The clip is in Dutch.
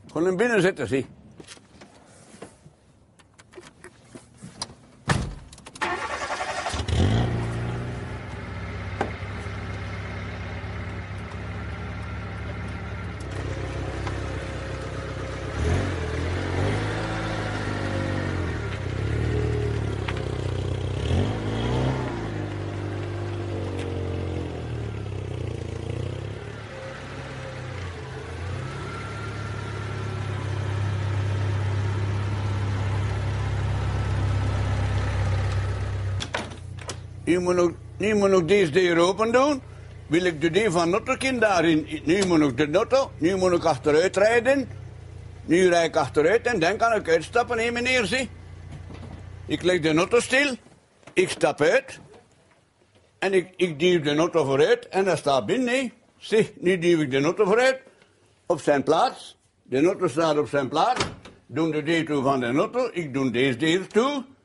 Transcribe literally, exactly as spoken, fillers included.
Gewoon hem binnen zitten, zie. Nu moet nog, nu moet nog deze deur open doen. Wil ik de deur van Notterkind daarin. Nu moet ik de auto. Nu moet ik achteruit rijden. Nu rijd ik achteruit en dan kan ik uitstappen. Hé meneer, zie. Ik leg de auto stil. Ik stap uit. En ik, ik duw de auto vooruit. En dat staat binnen. Hé. Zie, nu duw ik de auto vooruit. Op zijn plaats. De auto staat op zijn plaats. Doe de deur toe van de auto. Ik doe deze deur toe.